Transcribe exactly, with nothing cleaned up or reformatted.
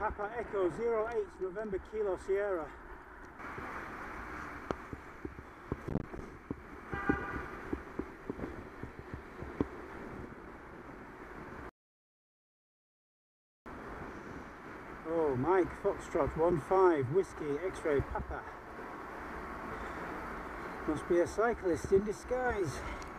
Papa Echo zero eight November Kilo Sierra. Oh, Mike Foxtrot one five Whiskey X-Ray Papa. Must be a cyclist in disguise.